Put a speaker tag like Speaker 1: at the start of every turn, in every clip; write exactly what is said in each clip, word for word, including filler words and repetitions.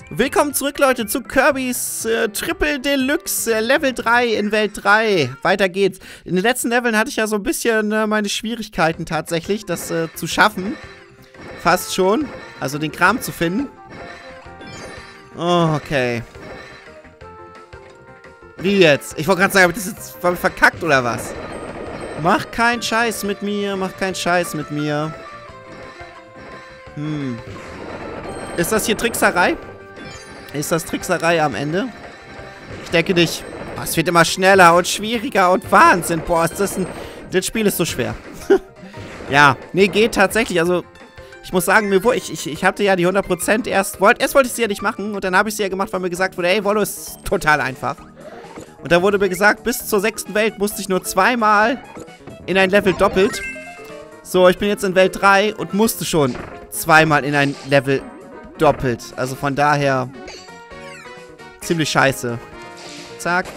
Speaker 1: Willkommen zurück, Leute, zu Kirby's äh, Triple Deluxe äh, Level drei in Welt drei. Weiter geht's. In den letzten Leveln hatte ich ja so ein bisschen äh, meine Schwierigkeiten tatsächlich, das äh, zu schaffen. Fast schon. Also den Kram zu finden. Oh, okay. Wie jetzt? Ich wollte gerade sagen, habe ich das jetzt verkackt oder was? Mach keinen Scheiß mit mir, mach keinen Scheiß mit mir. Hm. Ist das hier Trickserei? Ist das Trickserei am Ende? Ich denke nicht. Oh, es wird immer schneller und schwieriger und Wahnsinn. Boah, ist das ein... Das Spiel ist so schwer. Ja, nee, geht tatsächlich. Also, ich muss sagen, mir ich, ich, ich hatte ja die hundert Prozent erst... Wollt, erst wollte ich sie ja nicht machen und dann habe ich sie ja gemacht, weil mir gesagt wurde, ey, Wollo ist total einfach. Und da wurde mir gesagt, bis zur sechsten Welt musste ich nur zweimal in ein Level doppelt. So, ich bin jetzt in Welt drei und musste schon zweimal in ein Level doppelt. Also von daher ziemlich scheiße. Zack.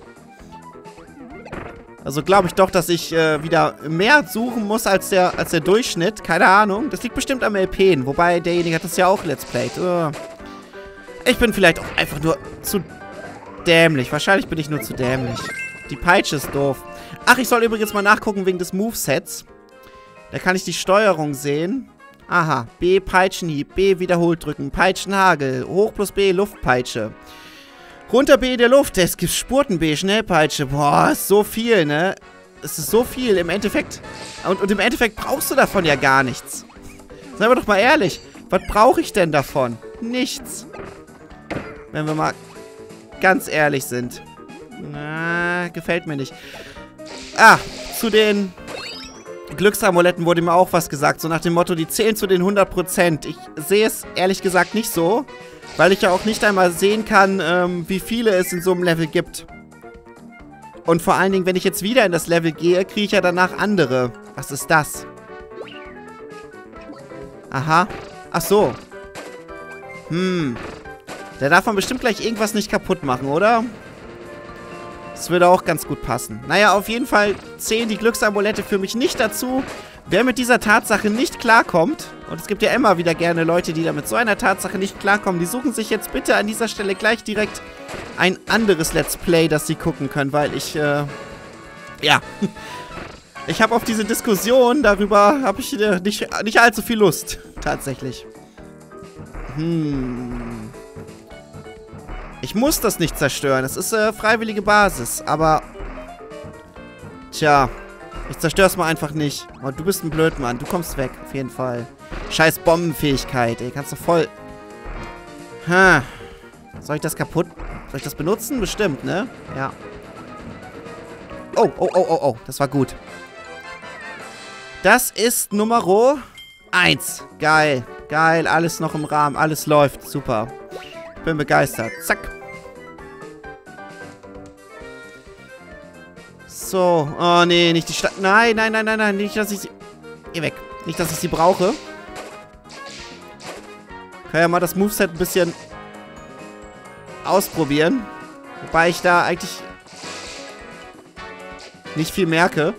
Speaker 1: Also glaube ich doch, dass ich äh, wieder mehr suchen muss als der, als der Durchschnitt. Keine Ahnung. Das liegt bestimmt am L P. Wobei derjenige hat das ja auch Let's Played. Uh. Ich bin vielleicht auch einfach nur zu dämlich. Wahrscheinlich bin ich nur zu dämlich. Die Peitsche ist doof. Ach, ich soll übrigens mal nachgucken wegen des Movesets. Da kann ich die Steuerung sehen. Aha. B, Peitschenhieb. B, wiederholt drücken. Peitschenhagel. Hoch plus B, Luftpeitsche. Runter B in der Luft. Es gibt Spurten B, Schnellpeitsche. Boah, ist so viel, ne? Es ist so viel im Endeffekt. Und, und im Endeffekt brauchst du davon ja gar nichts. Seien wir doch mal ehrlich. Was brauche ich denn davon? Nichts. Wenn wir mal ganz ehrlich sind. Na, gefällt mir nicht. Ah, zu den Glücksamuletten wurde mir auch was gesagt. So nach dem Motto, die zählen zu den hundert Prozent. Ich sehe es ehrlich gesagt nicht so. Weil ich ja auch nicht einmal sehen kann, ähm, wie viele es in so einem Level gibt. Und vor allen Dingen, wenn ich jetzt wieder in das Level gehe, kriege ich ja danach andere. Was ist das? Aha. Ach so. Hm. Da darf man bestimmt gleich irgendwas nicht kaputt machen, oder? Das würde auch ganz gut passen. Naja, auf jeden Fall zählen die Glücksamulette für mich nicht dazu. Wer mit dieser Tatsache nicht klarkommt, und es gibt ja immer wieder gerne Leute, die da mit so einer Tatsache nicht klarkommen, die suchen sich jetzt bitte an dieser Stelle gleich direkt ein anderes Let's Play, das sie gucken können, weil ich, äh, ja, ich habe auf diese Diskussion darüber, habe ich äh, nicht, nicht allzu viel Lust, tatsächlich. Hm. Ich muss das nicht zerstören, es ist äh, freiwillige Basis, aber, tja, ich zerstör's mal einfach nicht. Oh, du bist ein Blödmann. Du kommst weg, auf jeden Fall. Scheiß Bombenfähigkeit, ey. Kannst du voll... Hm. Soll ich das kaputt... Soll ich das benutzen? Bestimmt, ne? Ja. Oh, oh, oh, oh, oh. Das war gut. Das ist Nummer eins. Geil. Geil. Alles noch im Rahmen. Alles läuft. Super. Bin begeistert. Zack. So, oh nee, nicht die Stadt. Nein, nein, nein, nein, nein, nicht, dass ich sie... Geh weg. Nicht, dass ich sie brauche. Kann ja mal das Moveset ein bisschen ausprobieren. Wobei ich da eigentlich nicht viel merke.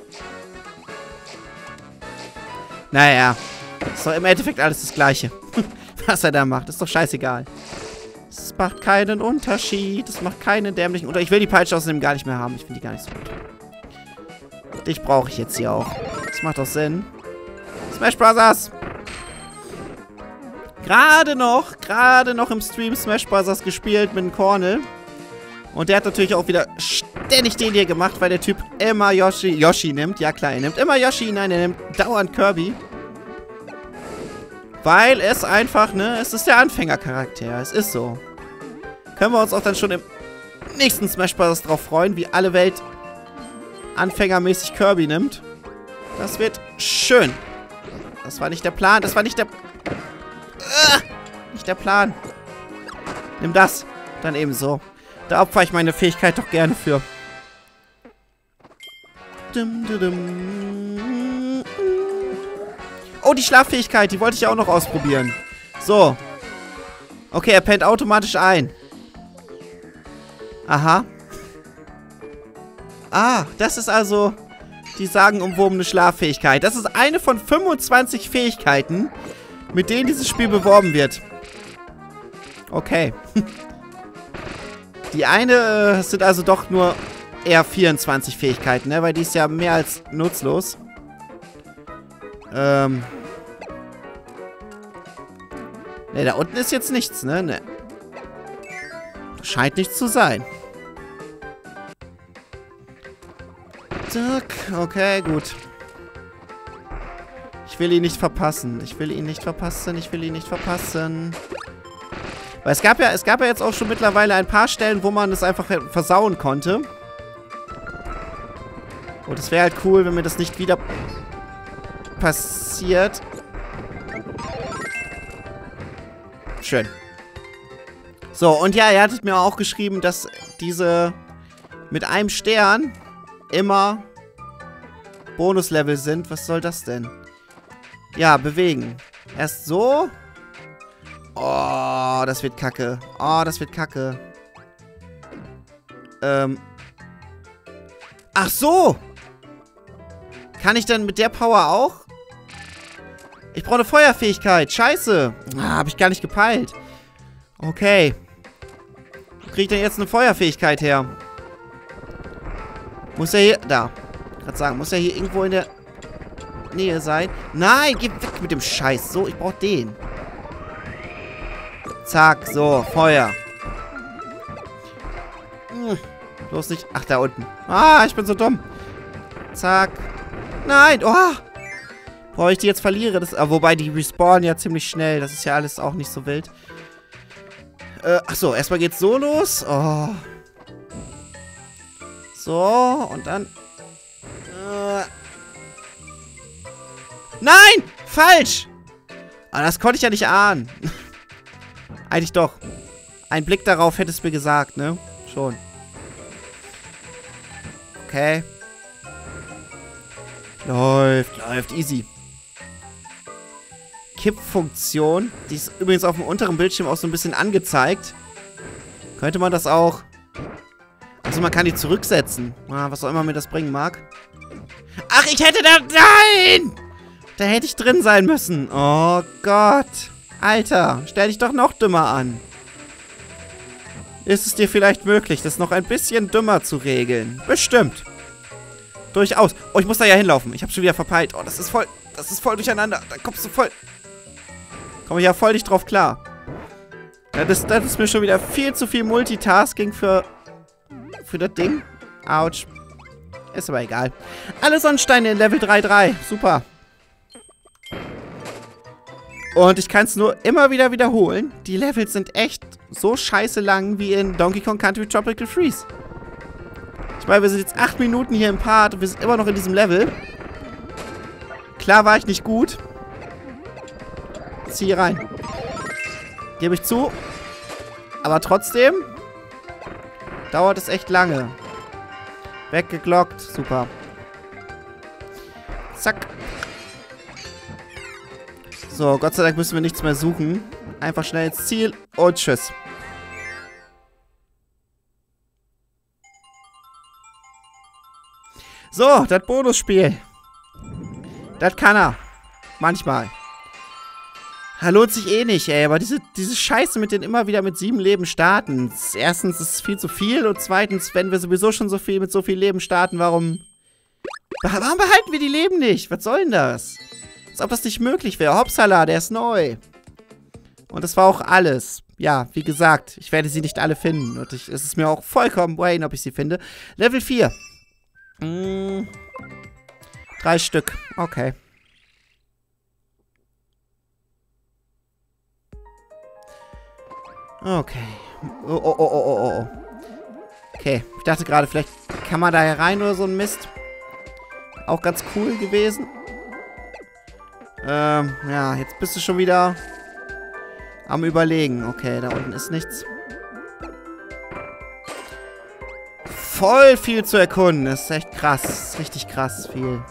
Speaker 1: Naja. Ist doch im Endeffekt alles das Gleiche. Was er da macht. Ist doch scheißegal. Es macht keinen Unterschied. Es macht keinen dämlichen Unterschied. Ich will die Peitsche außerdem gar nicht mehr haben. Ich finde die gar nicht so gut. Dich brauche ich jetzt hier auch. Das macht doch Sinn. Smash Brothers! Gerade noch, gerade noch im Stream Smash Brothers gespielt mit dem Cornel. Und der hat natürlich auch wieder ständig den hier gemacht, weil der Typ immer Yoshi, Yoshi nimmt. Ja klar, er nimmt immer Yoshi. Nein, er nimmt dauernd Kirby. Weil es einfach, ne, es ist der Anfängercharakter. Es ist so. Können wir uns auch dann schon im nächsten Smash Brothers drauf freuen, wie alle Welt anfängermäßig Kirby nimmt. Das wird schön. Das war nicht der Plan. Das war nicht der... Uh, nicht der Plan. Nimm das. Dann eben so. Da opfere ich meine Fähigkeit doch gerne für. Oh, die Schlaffähigkeit. Die wollte ich ja auch noch ausprobieren. So. Okay, er pennt automatisch ein. Aha. Ah, das ist also die sagenumwobene Schlaffähigkeit. Das ist eine von fünfundzwanzig Fähigkeiten, mit denen dieses Spiel beworben wird. Okay. Die eine äh, sind also doch nur eher vierundzwanzig Fähigkeiten, ne? Weil die ist ja mehr als nutzlos. Ähm. Ne, da unten ist jetzt nichts, ne? Ne. Scheint nichts zu sein. Zack. Okay, gut. Ich will ihn nicht verpassen. Ich will ihn nicht verpassen. Ich will ihn nicht verpassen. Weil es gab ja, es gab ja jetzt auch schon mittlerweile ein paar Stellen, wo man es einfach versauen konnte. Und es wäre halt cool, wenn mir das nicht wieder passiert. Schön. So, und ja, ihr hattet mir auch geschrieben, dass diese mit einem Stern immer Bonuslevel sind. Was soll das denn? Ja, bewegen. Erst so. Oh, das wird kacke. Oh, das wird kacke. Ähm. Ach so! Kann ich denn mit der Power auch? Ich brauche eine Feuerfähigkeit. Scheiße. Ah, hab ich gar nicht gepeilt. Okay. Wo kriege ich denn jetzt eine Feuerfähigkeit her? Muss er hier... Da. Ich kann sagen, muss er hier irgendwo in der Nähe sein? Nein, geh weg mit dem Scheiß. So, ich brauche den. Zack, so, Feuer. Hm, bloß nicht... Ach, da unten. Ah, ich bin so dumm. Zack. Nein, oh. Boah, ich die jetzt verliere. Das, ah, wobei, die respawnen ja ziemlich schnell. Das ist ja alles auch nicht so wild. Äh, achso, erstmal geht's so los. Oh. So, und dann... Äh. Nein! Falsch! Aber das konnte ich ja nicht ahnen. Eigentlich doch. Ein Blick darauf hätte es mir gesagt, ne? Schon. Okay. Läuft, läuft. Easy. Kippfunktion. Die ist übrigens auf dem unteren Bildschirm auch so ein bisschen angezeigt. Könnte man das auch... Also man kann die zurücksetzen. Ah, was auch immer mir das bringen mag. Ach, ich hätte da... Nein! Da hätte ich drin sein müssen. Oh Gott. Alter, stell dich doch noch dümmer an. Ist es dir vielleicht möglich, das noch ein bisschen dümmer zu regeln? Bestimmt. Durchaus. Oh, ich muss da ja hinlaufen. Ich hab's schon wieder verpeilt. Oh, das ist voll... Das ist voll durcheinander. Da kommst du voll... Komme ich ja voll nicht drauf klar. Ja, das, das ist mir schon wieder viel zu viel Multitasking für... Für das Ding. Autsch. Ist aber egal. Alle Sonnensteine in Level drei drei. Super. Und ich kann es nur immer wieder wiederholen. Die Levels sind echt so scheiße lang wie in Donkey Kong Country Tropical Freeze. Ich meine, wir sind jetzt acht Minuten hier im Part und wir sind immer noch in diesem Level. Klar war ich nicht gut. Zieh hier rein. Gebe ich zu. Aber trotzdem dauert es echt lange. Weggeglockt. Super. Zack. So, Gott sei Dank müssen wir nichts mehr suchen. Einfach schnell ins Ziel und tschüss. So, das Bonusspiel. Das kann er. Manchmal. Da lohnt sich eh nicht, ey. Aber diese, diese Scheiße mit den immer wieder mit sieben Leben starten. Erstens ist es viel zu viel. Und zweitens, wenn wir sowieso schon so viel mit so viel Leben starten, warum... Warum behalten wir die Leben nicht? Was soll denn das? Als ob das nicht möglich wäre. Hopsala, der ist neu. Und das war auch alles. Ja, wie gesagt, ich werde sie nicht alle finden. Und ich, es ist mir auch vollkommen brain, ob ich sie finde. Level vier. Hm. Drei Stück. Okay. Okay. Oh, oh, oh, oh, oh, oh. Okay. Ich dachte gerade, vielleicht kann man da rein oder so ein Mist. Auch ganz cool gewesen. Ähm, ja, jetzt bist du schon wieder am Überlegen. Okay, da unten ist nichts. Voll viel zu erkunden. Das ist echt krass. Das ist richtig krass viel.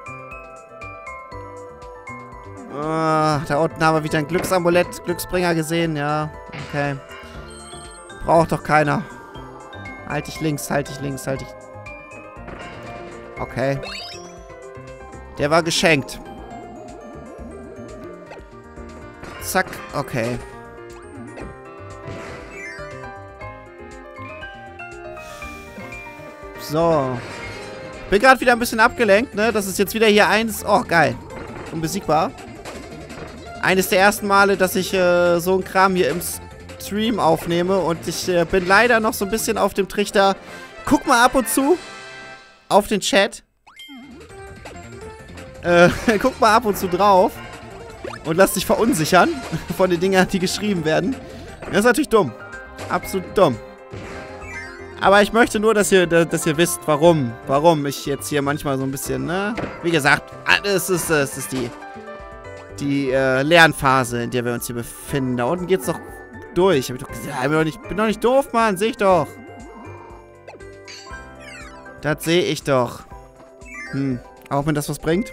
Speaker 1: Uh, da unten haben wir wieder ein Glücksamulett, Glücksbringer gesehen. Ja, okay. Braucht doch keiner. Halt dich links, halt dich links, halt dich... Okay. Der war geschenkt. Zack, okay. So. Bin gerade wieder ein bisschen abgelenkt, ne? Das ist jetzt wieder hier eins. Oh, geil. Unbesiegbar. Eines der ersten Male, dass ich äh, so einen Kram hier im Stream aufnehme. Und ich äh, bin leider noch so ein bisschen auf dem Trichter. Guck mal ab und zu auf den Chat. Äh, guck mal ab und zu drauf. Und lass dich verunsichern von den Dingern, die geschrieben werden. Das ist natürlich dumm. Absolut dumm. Aber ich möchte nur, dass ihr, dass ihr wisst, warum. Warum ich jetzt hier manchmal so ein bisschen, ne? Wie gesagt, das ist, das ist die, die äh, Lernphase, in der wir uns hier befinden. Da unten geht's doch durch. Hab ich doch gesagt, ich bin doch nicht, bin doch nicht doof, Mann. Sehe ich doch. Das sehe ich doch. Hm. Auch wenn das was bringt.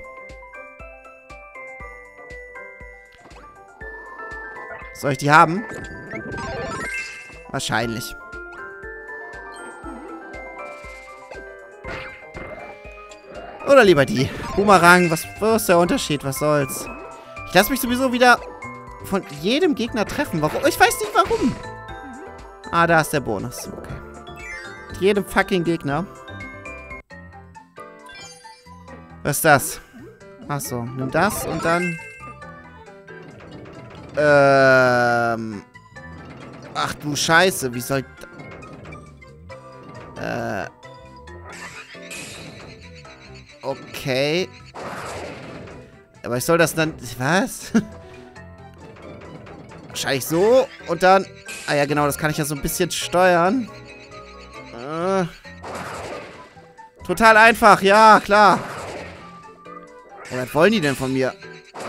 Speaker 1: Soll ich die haben? Wahrscheinlich. Oder lieber die. Boomerang, was, was ist der Unterschied? Was soll's? Ich lasse mich sowieso wieder von jedem Gegner treffen. Warum? Ich weiß nicht warum. Ah, da ist der Bonus. Okay. Mit jedem fucking Gegner. Was ist das? Achso, nimm das und dann... Ähm... Ach du Scheiße, wie soll... Äh... Okay. Aber ich soll das dann... Was? Wahrscheinlich so. Und dann... Ah ja, genau, das kann ich ja so ein bisschen steuern. Äh, total einfach, ja, klar. Ja, was wollen die denn von mir?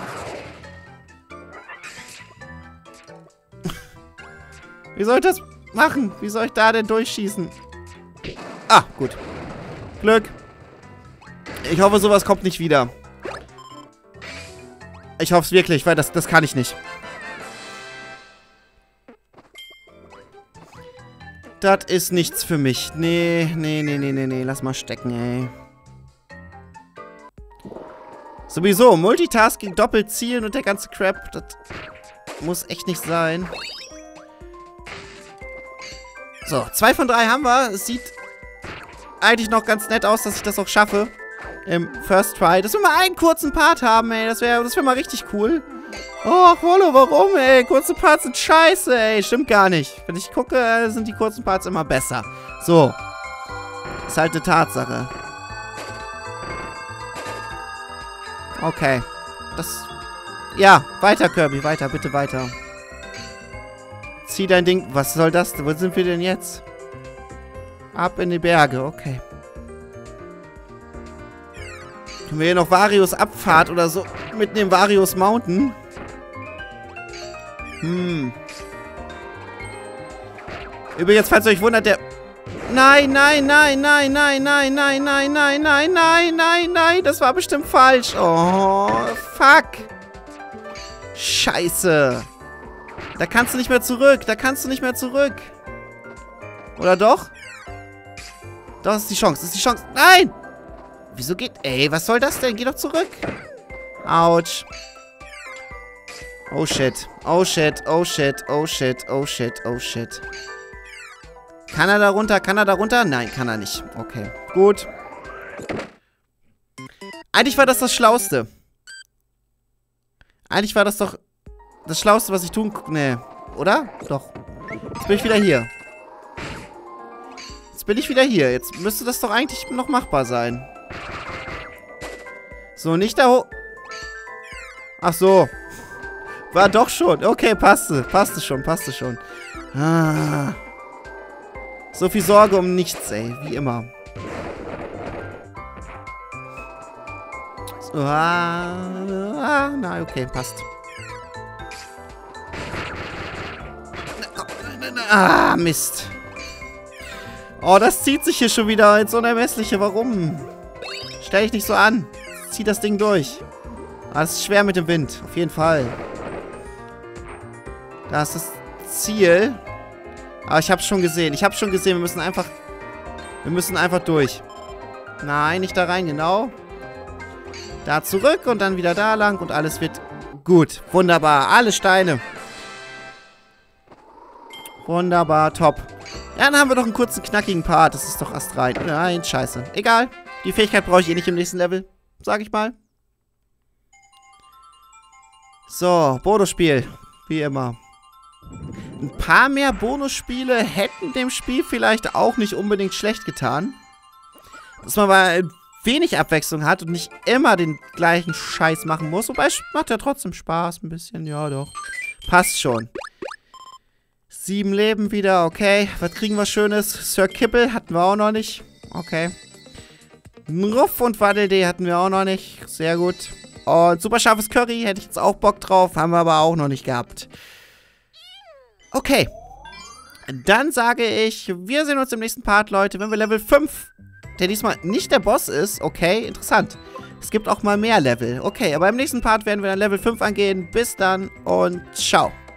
Speaker 1: Wie soll ich das machen? Wie soll ich da denn durchschießen? Ah, gut. Glück. Ich hoffe, sowas kommt nicht wieder. Ich hoffe es wirklich, weil das, das kann ich nicht. Das ist nichts für mich. Nee, nee, nee, nee, nee, nee. Lass mal stecken, ey. Sowieso, Multitasking, doppelt zielen und der ganze Crap. Das muss echt nicht sein. So, zwei von drei haben wir. Es sieht eigentlich noch ganz nett aus, dass ich das auch schaffe. Im First Try. Dass wir mal einen kurzen Part haben, ey. Das wäre das wär mal richtig cool. Oh, Rollo, warum, ey? Kurze Parts sind scheiße, ey. Stimmt gar nicht. Wenn ich gucke, sind die kurzen Parts immer besser. So. Ist halt eine Tatsache. Okay. Das... Ja, weiter, Kirby. Weiter, bitte weiter. Zieh dein Ding... Was soll das? Wo sind wir denn jetzt? Ab in die Berge. Okay. Können wir hier noch Varios Abfahrt oder so mitnehmen? Varios Mountain? Hm. Übrigens, falls ihr euch wundert, der... Nein, nein, nein, nein, nein, nein, nein, nein, nein, nein, nein, nein, nein. Das war bestimmt falsch. Oh, fuck. Scheiße. Da kannst du nicht mehr zurück. Da kannst du nicht mehr zurück. Oder doch? Doch, das ist die Chance. Das ist die Chance. Nein! Wieso geht... Ey, was soll das denn? Geh doch zurück. Autsch. Oh shit. Oh shit. Oh shit. Oh shit. Oh shit. Oh shit. Kann er da runter? Kann er da runter? Nein, kann er nicht. Okay. Gut. Eigentlich war das das Schlauste. Eigentlich war das doch das Schlauste, was ich tun... Nee. Oder? Doch. Jetzt bin ich wieder hier. Jetzt bin ich wieder hier. Jetzt müsste das doch eigentlich noch machbar sein. So, nicht da hoch... Ach so. War doch schon. Okay, passte. Passte schon, passte schon. Ah. So viel Sorge um nichts, ey. Wie immer. So, ah, ah, na, okay, passt. Ah, Mist. Oh, das zieht sich hier schon wieder ins Unermessliche. Warum? Stell dich nicht so an. Zieh das Ding durch. Ah, das ist schwer mit dem Wind. Auf jeden Fall. Da ist das Ziel. Aber ich hab's schon gesehen. Ich hab's schon gesehen. Wir müssen einfach... Wir müssen einfach durch. Nein, nicht da rein. Genau. Da zurück und dann wieder da lang. Und alles wird gut. Wunderbar. Alle Steine. Wunderbar. Top. Ja, dann haben wir doch einen kurzen, knackigen Part. Das ist doch astrein. Nein, scheiße. Egal. Die Fähigkeit brauche ich eh nicht im nächsten Level. Sag ich mal. So, Bonusspiel. Wie immer. Ein paar mehr Bonusspiele hätten dem Spiel vielleicht auch nicht unbedingt schlecht getan. Dass man mal wenig Abwechslung hat und nicht immer den gleichen Scheiß machen muss. Wobei, es macht ja trotzdem Spaß ein bisschen. Ja, doch. Passt schon. Sieben Leben wieder, okay. Was kriegen wir Schönes? Sir Kippel hatten wir auch noch nicht. Okay. Ruff und Waddel-Dee hatten wir auch noch nicht. Sehr gut. Und super scharfes Curry hätte ich jetzt auch Bock drauf. Haben wir aber auch noch nicht gehabt. Okay. Dann sage ich, wir sehen uns im nächsten Part, Leute. Wenn wir Level fünf, der diesmal nicht der Boss ist. Okay, interessant. Es gibt auch mal mehr Level. Okay, aber im nächsten Part werden wir dann Level fünf angehen. Bis dann und ciao.